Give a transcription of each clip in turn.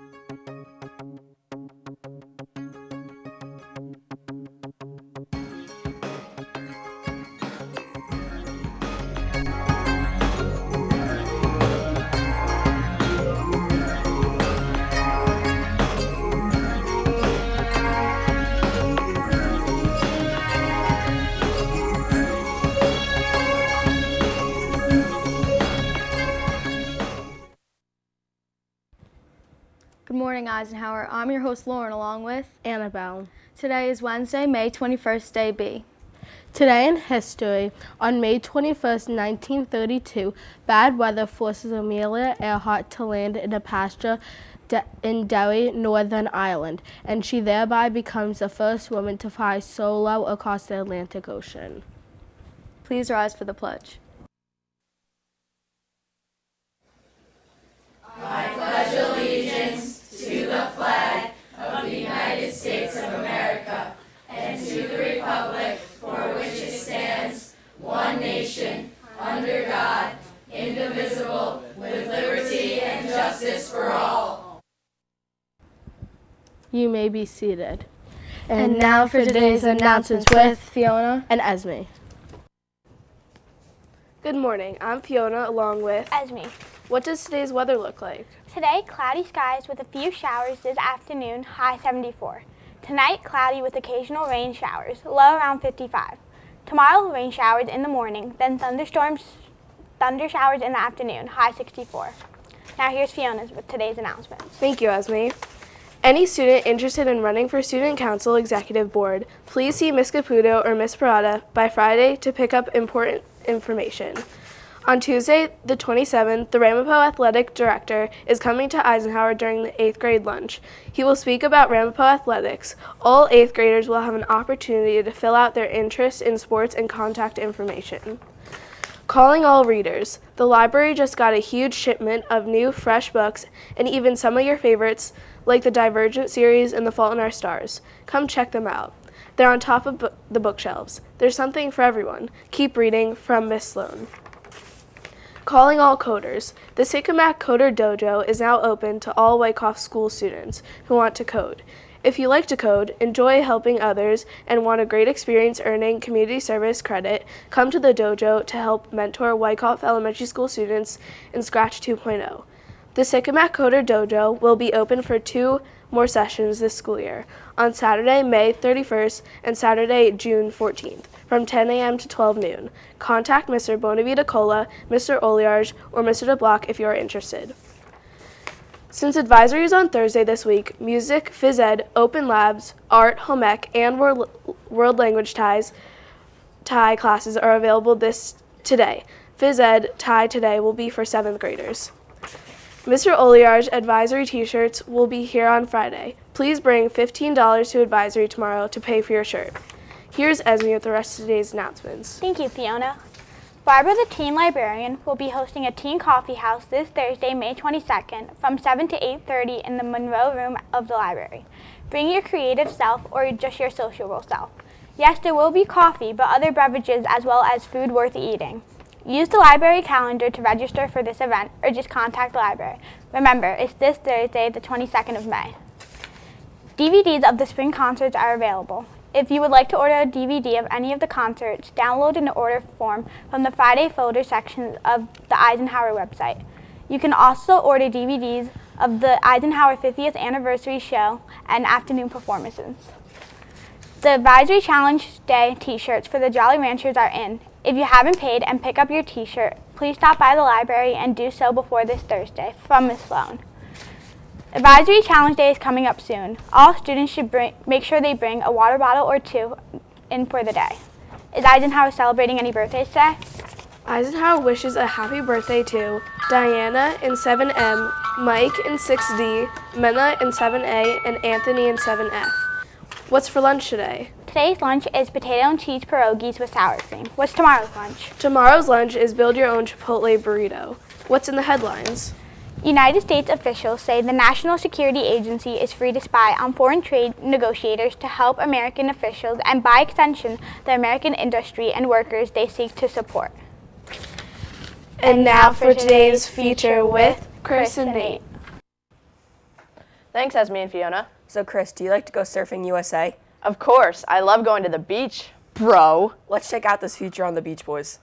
Good morning, Eisenhower. I'm your host, Lauren, along with Annabelle. Today is Wednesday, May 21st, day B. Today in history, on May 21st, 1932, bad weather forces Amelia Earhart to land in a pasture in Derry, Northern Ireland, and she thereby becomes the first woman to fly solo across the Atlantic Ocean. Please rise for the pledge. I pledge allegiance to the flag of the United States of America and to the republic for which it stands, one nation, under God, indivisible, with liberty and justice for all. You may be seated. And now for today's announcements with Fiona and Esme. Good morning. I'm Fiona along with Esme. What does today's weather look like? Today, cloudy skies with a few showers this afternoon, high 74. Tonight, cloudy with occasional rain showers, low around 55. Tomorrow, rain showers in the morning, then thunder showers in the afternoon, high 64. Now here's Fiona's with today's announcements. Thank you, Esme. Any student interested in running for Student Council Executive Board, please see Ms. Caputo or Ms. Parada by Friday to pick up important information. On Tuesday, the 27th, the Ramapo Athletic Director is coming to Eisenhower during the 8th grade lunch. He will speak about Ramapo athletics. All 8th graders will have an opportunity to fill out their interest in sports and contact information. Calling all readers. The library just got a huge shipment of new, fresh books, and even some of your favorites, like the Divergent series and The Fault in Our Stars. Come check them out. They're on top of the bookshelves. There's something for everyone. Keep reading, from Miss Sloan. Calling all coders. The Sycamore Coder Dojo is now open to all Wyckoff School students who want to code. If you like to code, enjoy helping others, and want a great experience earning community service credit, come to the dojo to help mentor Wyckoff Elementary School students in Scratch 2.0. The Sycamore Coder Dojo will be open for 2 more sessions this school year, on Saturday, May 31st and Saturday, June 14th, from 10 a.m. to 12 noon. Contact Mr. Bonavita Cola, Mr. Oliarge, or Mr. DeBlock if you are interested. Since advisory is on Thursday this week, music, phys ed, open labs, art, home ec, and world language Thai classes are available today. Phys ed Thai today will be for 7th graders. Mr. Oliarge advisory t-shirts will be here on Friday. Please bring $15 to advisory tomorrow to pay for your shirt. Here's Esme with the rest of today's announcements. Thank you, Fiona. Barbara the Teen Librarian will be hosting a teen coffee house this Thursday, May 22nd from 7 to 8:30 in the Monroe Room of the library. Bring your creative self or just your sociable self. Yes, there will be coffee, but other beverages as well as food worth eating. Use the library calendar to register for this event or just contact the library. Remember, it's this Thursday, the 22nd of May. DVDs of the spring concerts are available. If you would like to order a DVD of any of the concerts, download an order form from the Friday folder section of the Eisenhower website. You can also order DVDs of the Eisenhower 50th Anniversary Show and afternoon performances. The Advisory Challenge Day t-shirts for the Jolly Ranchers are in. If you haven't paid and pick up your t-shirt, please stop by the library and do so before this Thursday, from Ms. Sloan. Advisory Challenge Day is coming up soon. All students should make sure they bring a water bottle or 2 in for the day. Is Eisenhower celebrating any birthdays today? Eisenhower wishes a happy birthday to Diana in 7M, Mike in 6D, Menna in 7A, and Anthony in 7F. What's for lunch today? Today's lunch is potato and cheese pierogies with sour cream. What's tomorrow's lunch? Tomorrow's lunch is build your own Chipotle burrito. What's in the headlines? United States officials say the National Security Agency is free to spy on foreign trade negotiators to help American officials and, by extension, the American industry and workers they seek to support. And now for today's feature with Chris and Nate. Thanks, Esme and Fiona. So Chris, do you like to go surfing USA? Of course, I love going to the beach, bro. Let's check out this feature on the Beach Boys.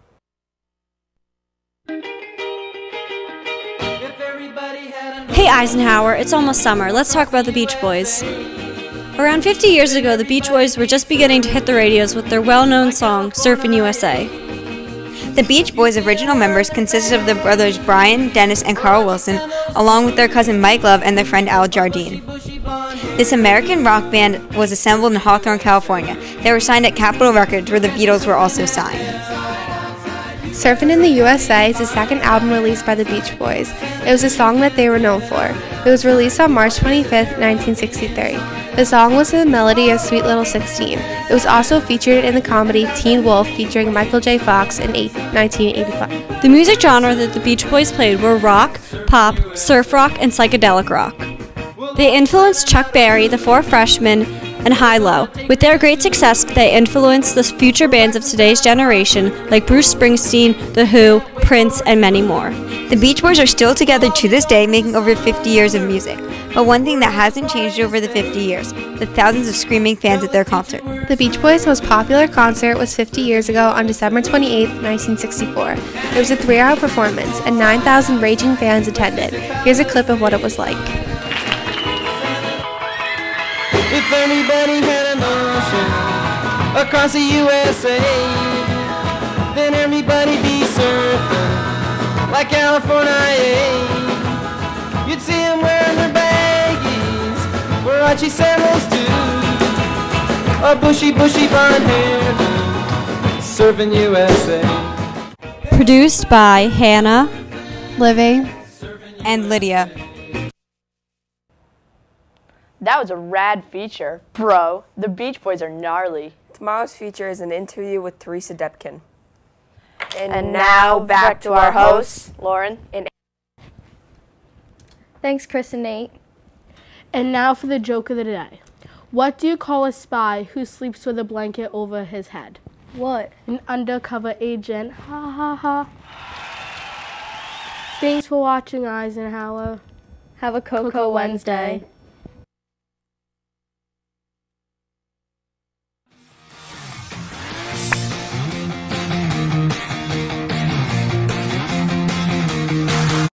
Hey Eisenhower, it's almost summer. Let's talk about the Beach Boys. Around 50 years ago, the Beach Boys were just beginning to hit the radios with their well-known song, Surfin' USA. The Beach Boys' original members consisted of the brothers Brian, Dennis, and Carl Wilson, along with their cousin Mike Love and their friend Al Jardine. This American rock band was assembled in Hawthorne, California. They were signed at Capitol Records, where the Beatles were also signed. Surfin' in the USA is the second album released by the Beach Boys. It was a song that they were known for. It was released on March 25, 1963. The song was the melody of Sweet Little 16. It was also featured in the comedy Teen Wolf featuring Michael J. Fox in 1985. The music genre that the Beach Boys played were rock, pop, surf rock, and psychedelic rock. They influenced Chuck Berry, the Four Freshmen, and Hi-Lo. With their great success, they influenced the future bands of today's generation, like Bruce Springsteen, The Who, Prince, and many more. The Beach Boys are still together to this day, making over 50 years of music. But one thing that hasn't changed over the 50 years, the thousands of screaming fans at their concert. The Beach Boys' most popular concert was 50 years ago on December 28, 1964. It was a 3-hour performance, and 9,000 raging fans attended. Here's a clip of what it was like. If anybody had an ocean across the USA, then everybody be surfing like California. You'd see them wearing their baggies, Warachi sandals too, a bushy blonde hair, surfing USA. Produced by Hannah, Livy, and Lydia. That was a rad feature, bro. The Beach Boys are gnarly. Tomorrow's feature is an interview with Teresa Depkin. And now back to our hosts, Lauren and Thanks, Chris and Nate. And now for the joke of the day. What do you call a spy who sleeps with a blanket over his head? What? An undercover agent. Ha ha ha. Thanks for watching, Eisenhower. Have a Cocoa Wednesday.